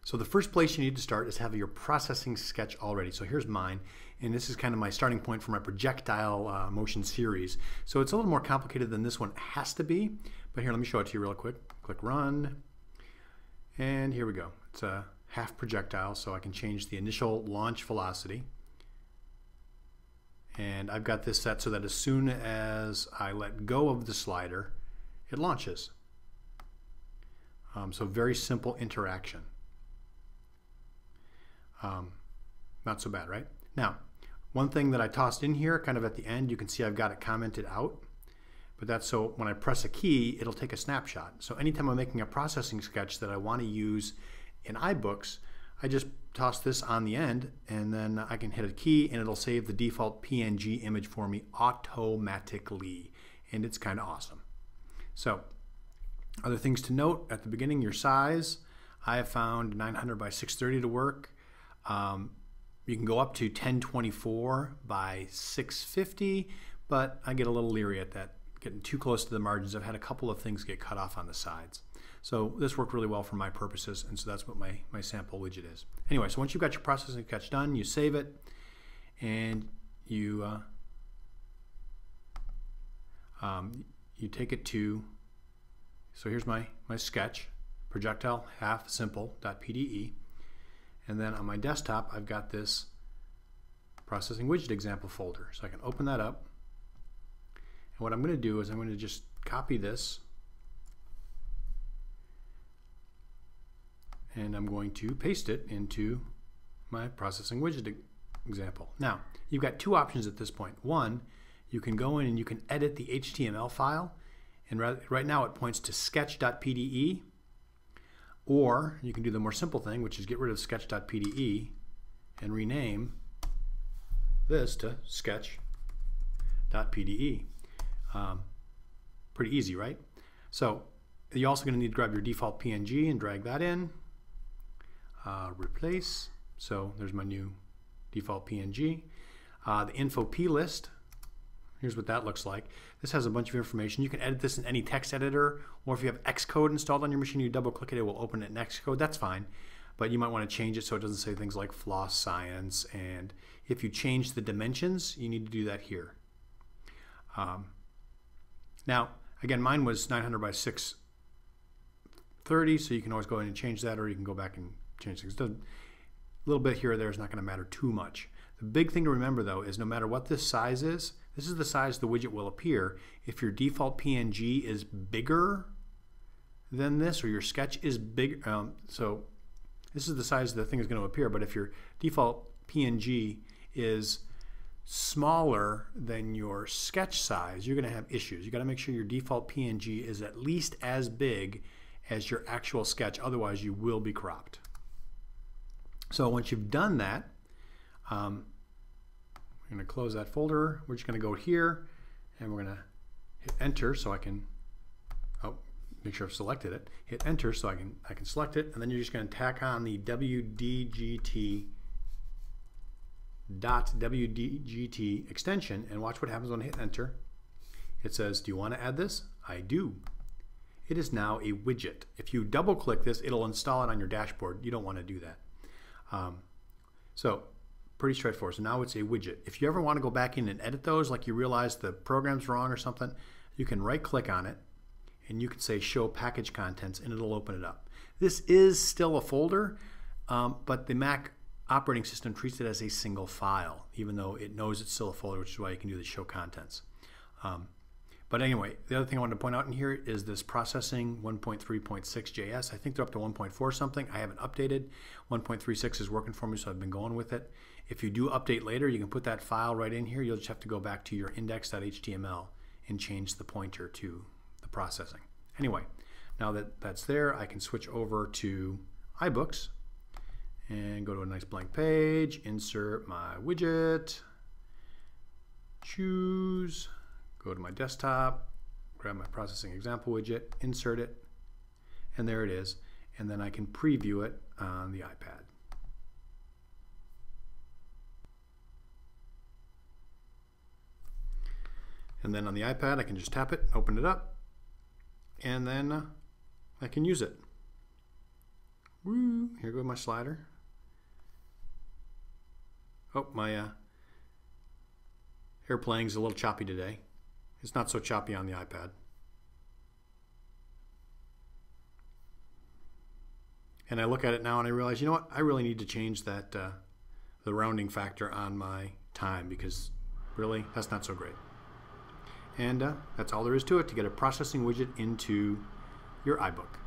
So the first place you need to start is have your processing sketch already. So here's mine, and this is kind of my starting point for my projectile motion series. So it's a little more complicated than this one has to be, but here, let me show it to you real quick. Click Run, and here we go. It's a half projectile, so I can change the initial launch velocity. And I've got this set so that as soon as I let go of the slider, it launches. So very simple interaction. Not so bad, right? Now, one thing that I tossed in here kind of at the end, you can see I've got it commented out, but that's so when I press a key, it'll take a snapshot. So anytime I'm making a processing sketch that I want to use in iBooks, I just toss this on the end, and then I can hit a key and it'll save the default PNG image for me automatically, and it's kind of awesome. So other things to note at the beginning, your size. I have found 900 by 630 to work. You can go up to 1024 by 650, but I get a little leery at that, getting too close to the margins. I've had a couple of things get cut off on the sides. So this worked really well for my purposes, and so that's what my sample widget is. Anyway, so once you've got your processing sketch done, you save it, and you take it to, so here's my sketch, projectile half simple.pde. And then on my desktop, I've got this processing widget example folder. So I can open that up. And what I'm going to do is I'm going to just copy this. And I'm going to paste it into my processing widget example. Now, you've got two options at this point. One, you can go in and you can edit the HTML file. And right now it points to sketch.pde. Or you can do the more simple thing, which is get rid of sketch.pde and rename this to sketch.pde. Pretty easy, right? So you're also going to need to grab your default PNG and drag that in. Replace. So there's my new default PNG. The info plist. Here's what that looks like. This has a bunch of information. You can edit this in any text editor, or if you have Xcode installed on your machine, you double click it, it will open it in Xcode. That's fine, but you might want to change it so it doesn't say things like floss science, and if you change the dimensions, you need to do that here. Now, again, mine was 900 by 630, so you can always go in and change that, or you can go back and change things. A little bit here or there is not going to matter too much. The big thing to remember, though, is no matter what this size is, this is the size the widget will appear. If your default PNG is bigger than this, or your sketch is big, so this is the size the thing is going to appear, but if your default PNG is smaller than your sketch size, you're going to have issues. You got to make sure your default PNG is at least as big as your actual sketch, otherwise you will be cropped. So once you've done that, we're going to close that folder. We're just going to go here and we're going to hit enter so I can make sure I've selected it. Hit enter so I can select it, and then you're just going to tack on the wdgt.wdgt extension and watch what happens when I hit enter. It says, do you want to add this? I do. It is now a widget. If you double click this, it'll install it on your dashboard. You don't want to do that. So pretty straightforward. So now it's a widget. If you ever want to go back in and edit those, like you realize the program's wrong or something, you can right click on it and you can say show package contents and it'll open it up. This is still a folder, but the Mac operating system treats it as a single file, even though it knows it's still a folder, which is why you can do the show contents. But anyway, the other thing I wanted to point out in here is this processing 1.3.6.js. I think they're up to 1.4 something. I haven't updated. 1.36 is working for me, so I've been going with it. If you do update later, you can put that file right in here. You'll just have to go back to your index.html and change the pointer to the processing. Anyway, now that that's there, I can switch over to iBooks and go to a nice blank page, insert my widget, choose, go to my desktop, grab my processing example widget, insert it, and there it is. And then I can preview it on the iPad. And then on the iPad, I can just tap it, open it up, and then I can use it. Woo! here goes my slider. Oh, my airplaying is a little choppy today. It's not so choppy on the iPad. And I look at it now and I realize, you know what? I really need to change that the rounding factor on my time, because really, that's not so great. And that's all there is to it to get a processing widget into your iBook.